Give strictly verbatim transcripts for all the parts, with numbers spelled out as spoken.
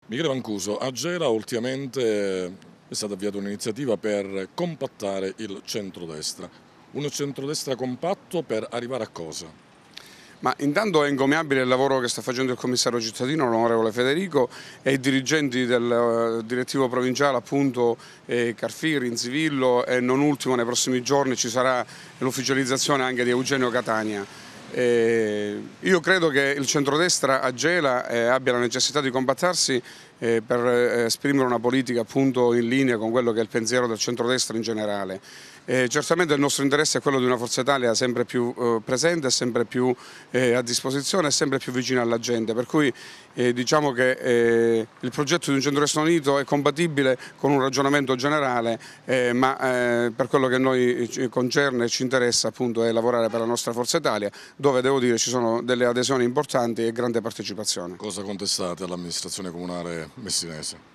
Michele Mancuso, a Gela ultimamente è stata avviata un'iniziativa per compattare il centrodestra. Un centrodestra compatto per arrivare a cosa? Ma intanto è encomiabile il lavoro che sta facendo il commissario cittadino, l'onorevole Federico, e i dirigenti del uh, direttivo provinciale, appunto eh, Carfiri, Inzivillo, e non ultimo nei prossimi giorni ci sarà l'ufficializzazione anche di Eugenio Catania. Eh, io credo che il centrodestra a Gela eh, abbia la necessità di compattarsi eh, per eh, esprimere una politica appunto in linea con quello che è il pensiero del centrodestra in generale. Eh, certamente il nostro interesse è quello di una Forza Italia sempre più eh, presente, sempre più eh, a disposizione e sempre più vicina alla gente, per cui eh, diciamo che eh, il progetto di un centrodestra unito è compatibile con un ragionamento generale, eh, ma eh, per quello che noi ci concerne e ci interessa appunto è lavorare per la nostra Forza Italia, dove devo dire ci sono delle adesioni importanti e grande partecipazione. Cosa contestate all'amministrazione comunale messinese?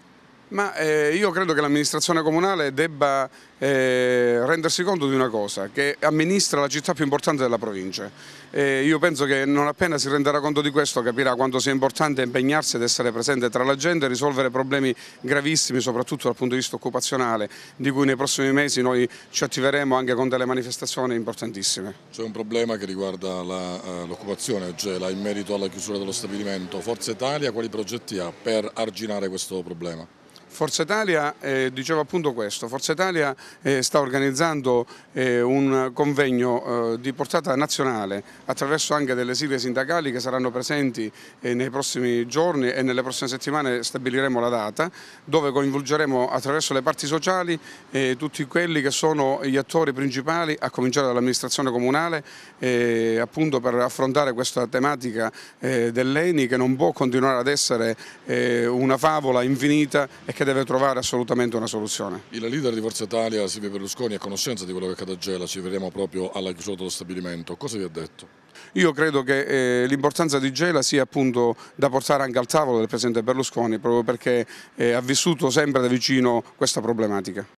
Ma eh, io credo che l'amministrazione comunale debba eh, rendersi conto di una cosa, che amministra la città più importante della provincia. Eh, io penso che non appena si renderà conto di questo capirà quanto sia importante impegnarsi ed essere presente tra la gente e risolvere problemi gravissimi, soprattutto dal punto di vista occupazionale, di cui nei prossimi mesi noi ci attiveremo anche con delle manifestazioni importantissime. C'è un problema che riguarda l'occupazione a Gela in merito alla chiusura dello stabilimento. Forza Italia quali progetti ha per arginare questo problema? Forza Italia eh, diceva appunto questo, Forza Italia eh, sta organizzando eh, un convegno eh, di portata nazionale attraverso anche delle sigle sindacali che saranno presenti eh, nei prossimi giorni e nelle prossime settimane stabiliremo la data, dove coinvolgeremo attraverso le parti sociali eh, tutti quelli che sono gli attori principali, a cominciare dall'amministrazione comunale, eh, appunto per affrontare questa tematica eh, dell'E N I che non può continuare ad essere eh, una favola infinita e che deve trovare assolutamente una soluzione. Il leader di Forza Italia, Silvio Berlusconi, è a conoscenza di quello che accade a Gela, ci vedremo proprio alla chiusura dello stabilimento. Cosa vi ha detto? Io credo che eh, l'importanza di Gela sia appunto da portare anche al tavolo del Presidente Berlusconi, proprio perché eh, ha vissuto sempre da vicino questa problematica.